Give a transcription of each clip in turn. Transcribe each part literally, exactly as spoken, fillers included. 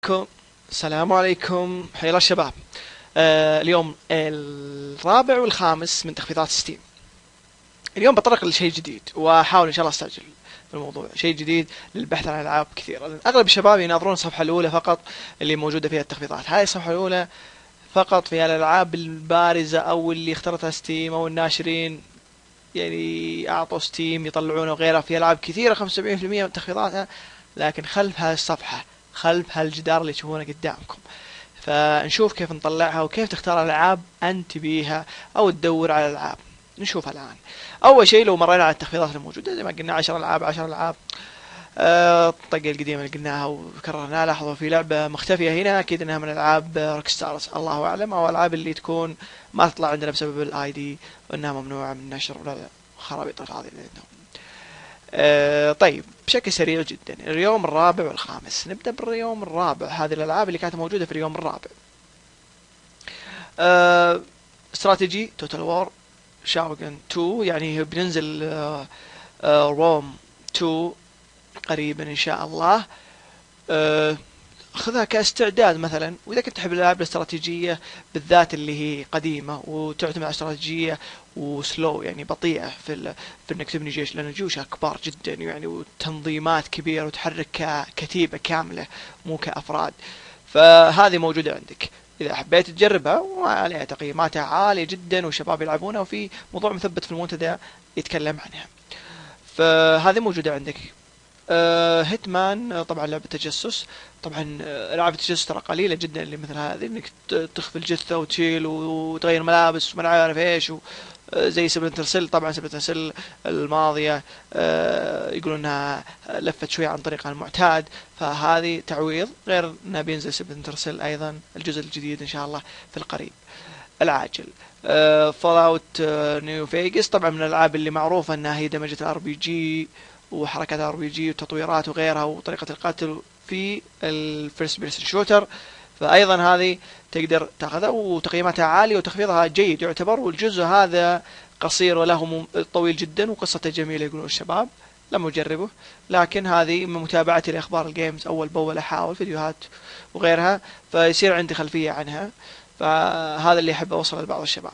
عليكم. السلام عليكم، حيا الله الشباب. آه اليوم الرابع والخامس من تخفيضات ستيم. اليوم بطرق لشيء جديد واحاول ان شاء الله استعجل في الموضوع، شيء جديد للبحث عن العاب كثيره، لان اغلب الشباب يناظرون الصفحه الاولى فقط اللي موجوده فيها التخفيضات. هاي الصفحه الاولى فقط فيها الالعاب البارزه او اللي اخترتها ستيم او الناشرين، يعني اعطوا ستيم يطلعونه وغيره، في العاب كثيره خمسة وسبعين بالمئة من تخفيضاتها، لكن خلف هذه الصفحه، خلف هالجدار اللي تشوفونه قدامكم. فنشوف كيف نطلعها وكيف تختار العاب انت تبيها او تدور على العاب. نشوف الان. اول شيء لو مرينا على التخفيضات الموجوده زي ما قلنا عشر العاب عشر العاب، آه، الطقه القديمه اللي قلناها وكررناها. لاحظوا في لعبه مختفيه هنا، اكيد انها من العاب روك ستارز، الله اعلم، او العاب اللي تكون ما تطلع عندنا بسبب الاي دي وانها ممنوعه من النشر ولا خرابيط هذه اللي عندهم. آه طيب، بشكل سريع جدا اليوم الرابع والخامس. نبدأ باليوم الرابع. هذه الألعاب اللي كانت موجودة في اليوم الرابع: آه استراتيجي توتال وور شاوغن تو، يعني بننزل آه آه روم تو قريبا إن شاء الله. آه خذها كاستعداد مثلا، واذا كنت تحب الالعاب الاستراتيجيه بالذات اللي هي قديمه وتعتمد على استراتيجيه وسلو، يعني بطيئه في ال... في انك تبني جيش، لان جيوشها كبار جدا يعني، وتنظيمات كبيره، وتحرك ككتيبه كامله مو كافراد. فهذه موجوده عندك اذا حبيت تجربها، وعليها تقييماتها عاليه جدا والشباب يلعبونها، وفي موضوع مثبت في المنتدى يتكلم عنها. فهذه موجوده عندك. آه هيتمان، آه طبعا لعبة تجسس. طبعا آه لعبة التجسس ترى قليلة جدا اللي مثل هذه، انك تخفي الجثة وتشيل وتغير ملابس وما عارف ايش و آه زي سبلنتر سيل. طبعا سبلنتر سيل الماضية آه يقولون انها لفت شوية عن طريقها المعتاد، فهذه تعويض، غير انها بينزل سبلنتر سيل ايضا الجزء الجديد ان شاء الله في القريب العاجل. فول اوت نيو فيجاس طبعا من الالعاب اللي معروفة انها هي دمجت ار بي جي وحركات ار بي جي وتطويرات وغيرها وطريقة القتل في الفيرست بيرسون شوتر، فايضا هذه تقدر تاخذها وتقييماتها عالية وتخفيضها جيد يعتبر. والجزء هذا قصير وله طويل جدا وقصته جميلة يقولون الشباب، لم اجربه، لكن هذه من متابعتي لاخبار الجيمز اول باول، احاول فيديوهات وغيرها، فيصير عندي خلفية عنها. فهذا اللي احب اوصله لبعض الشباب.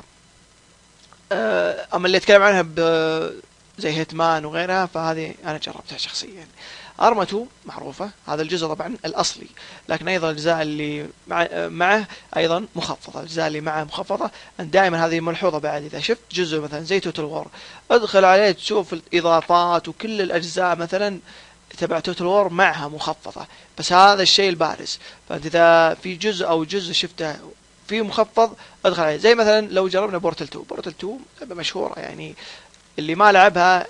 اما اللي اتكلم عنها زي هيتمان وغيرها فهذه انا جربتها شخصيا. ارما اتنين معروفة، هذا الجزء طبعا الاصلي، لكن ايضا الاجزاء اللي مع معه ايضا مخفضة، الاجزاء اللي معه مخفضة. دائما هذه ملحوظة بعد، اذا شفت جزء مثلا زي توتال وور ادخل عليه تشوف الاضافات وكل الاجزاء مثلا تبع توتال وور معها مخفضة، بس هذا الشيء البارز. فانت اذا في جزء او جزء شفته في مخفض ادخل عليه، زي مثلا لو جربنا بورتل تو. بورتل تو لعبة مشهورة يعني، اللي ما لعبها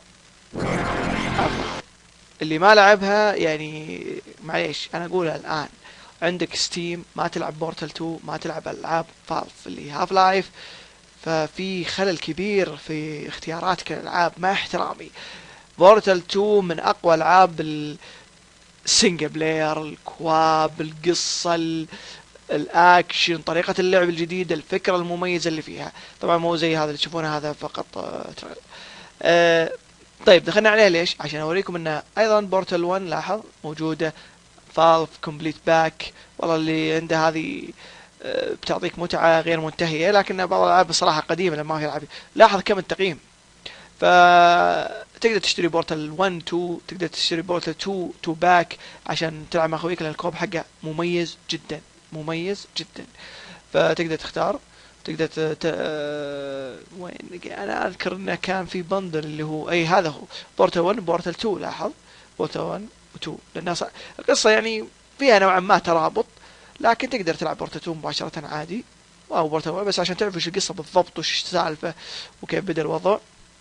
اللي ما لعبها يعني معليش انا اقولها الان، عندك ستيم ما تلعب بورتل تو، ما تلعب العاب فالف اللي هاف لايف، ففي خلل كبير في اختياراتك الالعاب مع احترامي. بورتل تو من اقوى العاب السنجل بلاير، الكواب، القصة، الاكشن، طريقة اللعب الجديدة، الفكرة المميزة اللي فيها. طبعا مو زي هذا اللي تشوفونه، هذا فقط تريل. أه طيب دخلنا عليه ليش؟ عشان اوريكم انه ايضا بورتل واحد لاحظ موجودة فالف كومبليت باك، والله اللي عنده هذه أه بتعطيك متعة غير منتهية، لكن بعض الالعاب بصراحة قديمة لما هي لعبة. لاحظ كم التقييم، فتقدر تشتري بورتل واحد اتنين، تقدر تشتري بورتل اتنين اتنين باك عشان تلعب مع اخويك، لان الكوب حقه مميز جدا مميز جدا. فتقدر تختار، تقدر ت... ت... وين انا اذكر انه كان في بندل اللي هو اي هذا هو بورتل واحد بورتل اتنين. لاحظ بورتل واحد و2، لان القصه يعني فيها نوعا ما ترابط، لكن تقدر تلعب بورتل اتنين مباشره عادي، او بورتل واحد بس عشان تعرف وش القصه بالضبط وش السالفه وكيف بدا الوضع.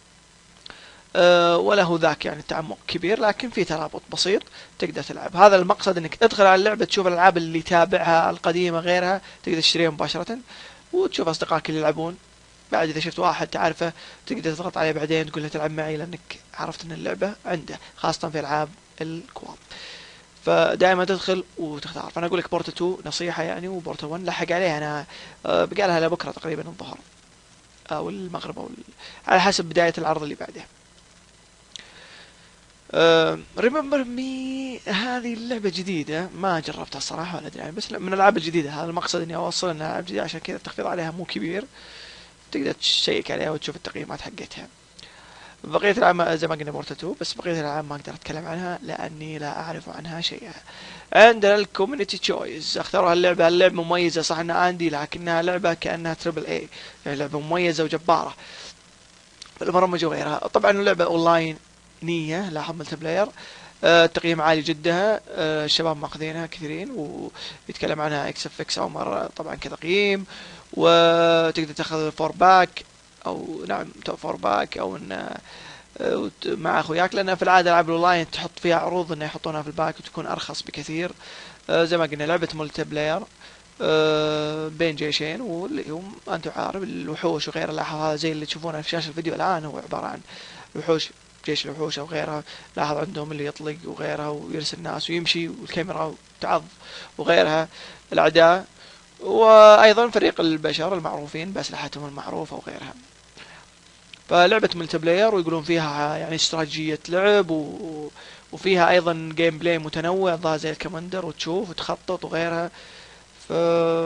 أه وله ذاك يعني تعمق كبير، لكن في ترابط بسيط تقدر تلعب. هذا المقصد، انك تدخل على اللعبه تشوف الالعاب اللي تابعها القديمه غيرها، تقدر تشتريها مباشره وتشوف اصدقائك اللي يلعبون. بعد اذا شفت واحد تعرفه تقدر تضغط عليه بعدين تقول له تلعب معي، لانك عرفت ان اللعبه عنده، خاصه في العاب الكواب. فدائما تدخل وتختار. فانا اقول لك بورتل اتنين نصيحه يعني، وبورتل واحد لحق عليه، انا أه بقى لها لبكره تقريبا الظهر او المغرب او على حسب بدايه العرض اللي بعده. ريمبر مي هذه اللعبة جديدة ما جربتها الصراحة ولا ادري يعني، بس من الالعاب الجديدة، هذا المقصد اني اوصل انها العاب جديدة، عشان كذا التخفيض عليها مو كبير، تقدر تشيك عليها وتشوف التقييمات حقتها. بقية الألعاب زي ما قلنا بورتا تو، بس بقية الألعاب ما أقدر أتكلم عنها لأني لا أعرف عنها شيئا. عندنا الكوميونيتي تشويس، اختاروا هاللعبة، اللعبة مميزة صح انها عندي، لكنها لعبة كأنها تربل اي، يعني لعبة مميزة وجبارة بالبرمجة وغيرها. طبعا اللعبة اونلاين نية، لاحظ ملتي بلاير، آه، تقييم عالي جدا، آه، الشباب ماخذينها كثيرين، ويتكلم عنها اكس اف اكس عمر طبعا كتقييم، وتقدر تاخذ فور باك، او نعم فور باك، او ان آه، مع اخوياك، لان في العاده العاب الاونلاين تحط فيها عروض انه يحطونها في الباك وتكون ارخص بكثير. آه، زي ما قلنا لعبه ملتي بلاير، آه، بين جيشين، واللي هم انت عارف الوحوش وغيرها. لاحظ هذا زي اللي تشوفونه في شاشه الفيديو الان، هو عباره عن وحوش، جيش الوحوش او غيرها. لاحظ عندهم اللي يطلق وغيرها ويرسل الناس ويمشي والكاميرا تعض وغيرها الاعداء، وايضا فريق البشر المعروفين باسلحتهم المعروفه وغيرها. فلعبة ملتي بلاير، ويقولون فيها يعني استراتيجية لعب، و... وفيها ايضا جيم بلاي متنوع ظاهر زي الكماندر، وتشوف وتخطط وغيرها. ف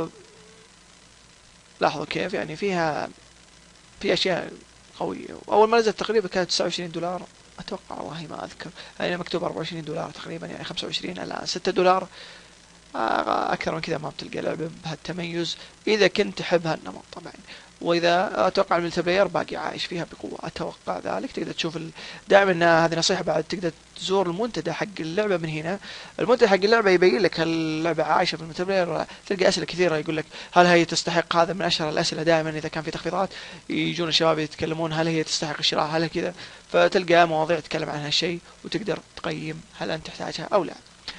لاحظوا كيف يعني فيها في اشياء قوية. اول ما نزلت تقريبا كانت تسعة وعشرين دولار اتوقع، والله ما اذكر، يعني مكتوب أربعة وعشرين دولار تقريبا، يعني خمسة وعشرين، الان ستة دولار. آه، اكثر من كذا ما بتلقى لعبه بهالتميز اذا كنت تحب هالنمط طبعا. واذا اتوقع الملتي بلاير باقي عايش فيها بقوه، اتوقع ذلك. تقدر تشوف ال... دائما هذه نصيحه بعد، تقدر تزور المنتدى حق اللعبه من هنا. المنتدى حق اللعبه يبين لك هل اللعبه عايشه في الملتي بلاير، تلقى اسئله كثيره يقول لك هل هي تستحق، هذا من اشهر الاسئله دائما اذا كان في تخفيضات، يجون الشباب يتكلمون هل هي تستحق الشراء، هل كذا. فتلقى مواضيع تتكلم عن هالشيء، وتقدر تقيم هل انت تحتاجها او لا.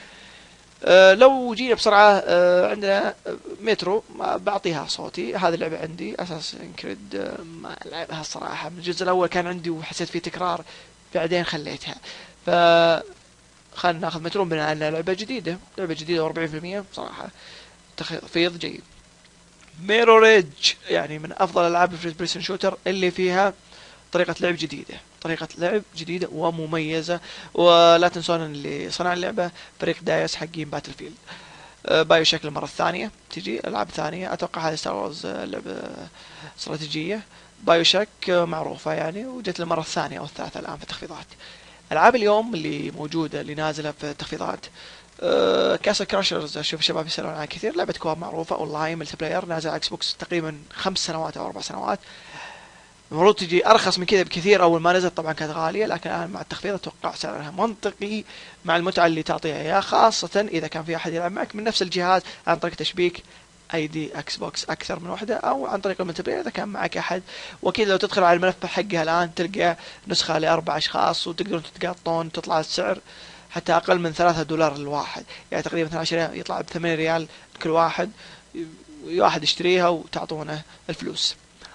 أه لو جينا بسرعة، أه عندنا مترو، بعطيها صوتي. هذه اللعبة عندي أساس كريد، أه ما لعبها الصراحة، من الجزء الأول كان عندي وحسيت فيه تكرار، بعدين خليتها. ف خلنا ناخذ مترو بما انها لعبة جديدة، لعبة جديدة وأربعين بالمئة بصراحة تخفيض جيد. ميرو ريدج يعني من أفضل ألعاب الفيرست بيرسون شوتر، اللي فيها طريقة لعب جديدة، طريقة لعب جديدة ومميزة. ولا تنسون اللي صنع اللعبة فريق دايس حقين باتل فيلد. بايو شك المرة الثانية تجي ألعاب ثانية، أتوقع هذه ستار وورز لعبة استراتيجية. بايو شك معروفة يعني، وجت المرة الثانية أو الثالثة الآن في التخفيضات. ألعاب اليوم اللي موجودة اللي نازلة في التخفيضات، أه كاسل كراشرز، اشوف الشباب يسالون عنها كثير، لعبه كواب معروفه اونلاين ملتي بلاير، نازل على اكس بوكس تقريبا خمس سنوات او اربع سنوات. المفروض تجي ارخص من كذا بكثير، اول ما نزلت طبعا كانت غاليه، لكن الان مع التخفيض اتوقع سعرها منطقي مع المتعه اللي تعطيها اياها، خاصه اذا كان في احد يلعب معك من نفس الجهاز عن طريق تشبيك اي دي اكس بوكس اكثر من وحده، او عن طريق الملتي بلاير اذا كان معك احد. واكيد لو تدخل على الملف حقها الان تلقى نسخه لاربع اشخاص، وتقدرون تتقاطون، تطلع السعر حتى اقل من ثلاثة دولار الواحد، يعني تقريبا اثني عشر يطلع بثمانية ريال كل واحد، واحد يشتريها وتعطونه الفلوس.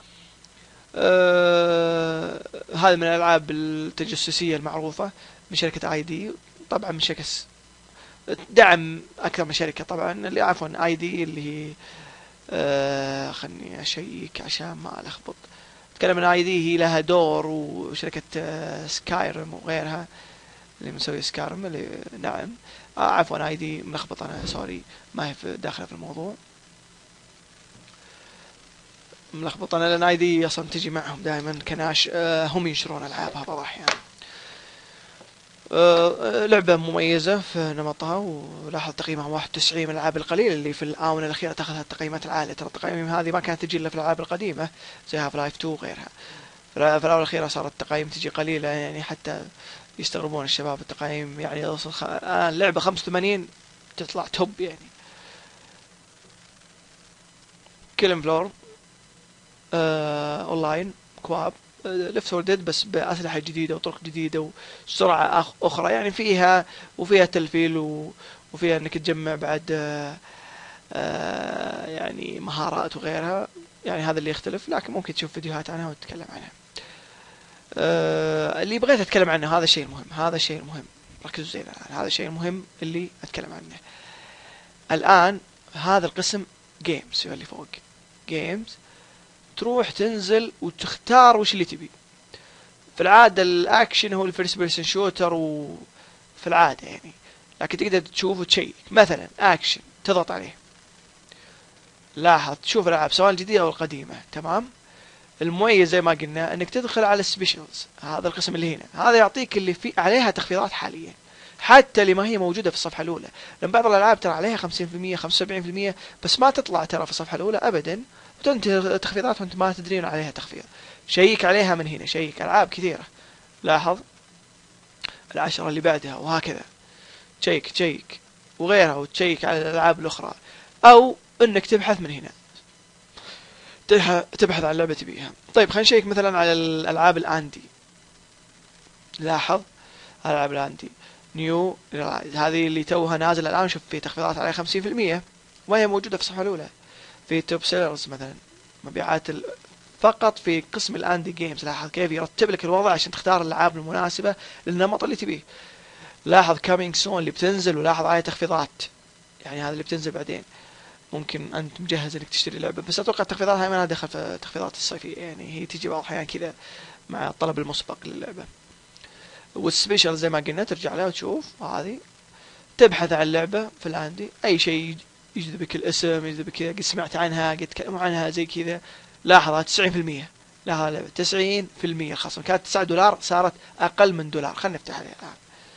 آه هذا من الالعاب التجسسيه المعروفه من شركه اي دي، طبعا من شركه دعم اكثر من شركه طبعا، اللي عفوا اي دي اللي هي آه خلني اشيك عشان ما الخبط. اتكلم عن اي دي، هي لها دور، وشركه آه سكايرم وغيرها اللي مسوي سكارم اللي نعم. آه عفوا اي دي ملخبط انا، سوري ما هي في داخله في الموضوع، ملخبط انا، لان اي دي اصلا تجي معهم دائما كناش، آه هم ينشرون العابها بعض الاحيان. آه لعبة مميزة في نمطها، ولاحظ تقييمها واحد وتسعين من الالعاب القليلة اللي في الآونة الأخيرة تاخذ التقييمات العالية. ترى التقييم هذه ما كانت تجي إلا في الألعاب القديمة زي هاف لايف تو وغيرها. في الآونة الأخيرة صارت التقييم تجي قليلة، يعني حتى يستغربون الشباب التقييم، يعني يوصل خ... آه لعبة خمسة وثمانين تطلع توب يعني. كيلن فلور، آه اونلاين كواب، ليفت فور ديد بس بأسلحة جديدة وطرق جديدة وسرعة أخ أخرى، يعني فيها وفيها تلفيل، و... وفيها انك تجمع بعد آه آه يعني مهارات وغيرها، يعني هذا اللي يختلف، لكن ممكن تشوف فيديوهات عنها وتتكلم عنها. آه اللي بغيت اتكلم عنه هذا الشيء المهم، هذا الشيء المهم، ركزوا زين الآن، هذا الشيء المهم اللي اتكلم عنه الآن. هذا القسم جيمز اللي فوق، جيمز تروح تنزل وتختار وش اللي تبي. في العادة الأكشن هو الفيرست بيرسون شوتر وفي العادة يعني، لكن تقدر تشوف وتشيك. مثلا أكشن تضغط عليه، لاحظ تشوف الألعاب سواء الجديدة أو القديمة. تمام. المميز زي ما قلنا انك تدخل على السبيشلز، هذا القسم اللي هنا، هذا يعطيك اللي في عليها تخفيضات حاليا، حتى اللي ما هي موجودة في الصفحة الأولى. لأن بعض الألعاب ترى عليها خمسين بالمية خمسة وسبعين بالمية بس ما تطلع ترى في الصفحة الأولى أبدا، وتنتهي تخفيضات وأنت ما تدرين عليها تخفيض. شيك عليها من هنا، شيك ألعاب كثيرة، لاحظ العشرة اللي بعدها وهكذا، تشيك تشيك وغيرها، وتشيك على الألعاب الأخرى، أو إنك تبحث من هنا، تبحث عن لعبة تبيها. طيب خلينا نشيك مثلا على الألعاب الأندي. لاحظ الألعاب الأندي نيو ريلايز، هذه اللي توها نازل الآن، شوف في تخفيضات عليها خمسين بالمية وهي موجودة في الصفحة الأولى. في توب سيلرز مثلا، مبيعات ال... فقط في قسم الأندي جيمز. لاحظ كيف يرتب لك الوضع عشان تختار الألعاب المناسبة للنمط اللي تبيه. لاحظ كامينج سون اللي بتنزل، ولاحظ عليها تخفيضات، يعني هذا اللي بتنزل بعدين. ممكن انت مجهز انك تشتري لعبه، بس اتوقع التخفيضات هاي ما لها دخل في التخفيضات الصيفيه، يعني هي تجي بعض الاحيان كذا مع الطلب المسبق للعبه. والسبيشال زي ما قلنا ترجع لها وتشوف هذه، تبحث عن لعبه في الاندي، اي شيء يجذبك، الاسم يجذبك كذا، قد سمعت عنها، قد تكلموا عنها زي كذا. لاحظها تسعين بالمية، لاحظ لعبه تسعين بالمية الخصم، كانت تسعة دولار صارت اقل من دولار. خلينا نفتح عليها الان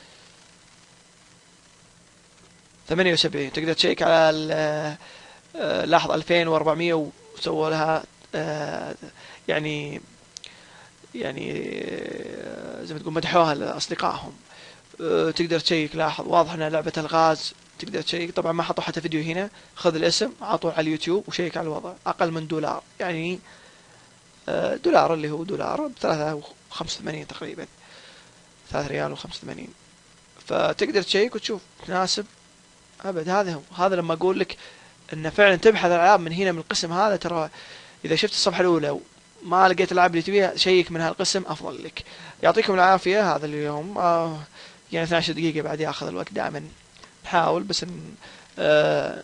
ثمانية وسبعين. تقدر تشيك على آه لاحظ ألفين وأربعمية وسووا لها آه يعني يعني آه زي ما تقول مدحوها لأصدقائهم. آه تقدر تشيك، لاحظ واضح انها لعبة الغاز. تقدر تشيك، طبعا ما حطوا حتى فيديو هنا، خذ الاسم عطوه على اليوتيوب وشيك على الوضع، اقل من دولار، يعني آه دولار اللي هو دولار بثلاثة وخمسة وثمانين تقريبا، ثلاثة ريال وخمسة وثمانين. فتقدر تشيك وتشوف تناسب ابد. هذا هو، هذا لما اقول لك ان فعلا تبحث الالعاب من هنا من القسم هذا. ترى اذا شفت الصفحه الاولى وما لقيت الالعاب اللي تبيها، شيك من هالقسم افضل لك. يعطيكم العافيه. هذا اليوم آه يعني اثنتي عشرة دقيقه بعد ياخذ الوقت، دائما نحاول بس ن آه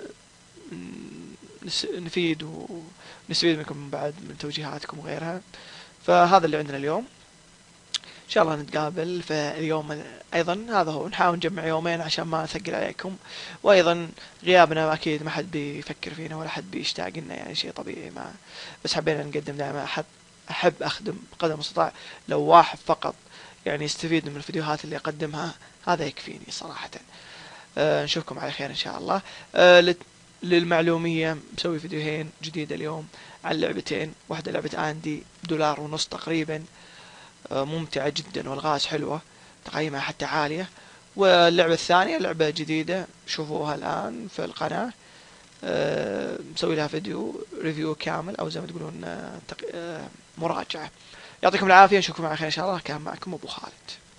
نفيد ونستفيد منكم بعد من توجيهاتكم وغيرها. فهذا اللي عندنا اليوم، ان شاء الله نتقابل في اليوم ايضا. هذا هو، نحاول نجمع يومين عشان ما نثقل عليكم، وايضا غيابنا اكيد ما حد بيفكر فينا ولا حد بيشتاق لنا، يعني شيء طبيعي. ما بس حبينا نقدم دائما، احب احب اخدم بقدر المستطاع لو واحد فقط يعني يستفيد من الفيديوهات اللي اقدمها، هذا يكفيني صراحة. أه نشوفكم على خير ان شاء الله. أه للمعلومية مسوي فيديوهين جديدة اليوم عن لعبتين، واحدة لعبة اندي دولار ونص تقريبا، ممتعة جدا والغاز حلوة، تقييمها حتى عالية. واللعبة الثانية لعبة جديدة شوفوها الآن في القناة، أه مسوي لها فيديو ريفيو كامل، أو زي ما تقولون أه مراجعة. يعطيكم العافية، نشوفكم على خير إن شاء الله. كان معكم أبو خالد.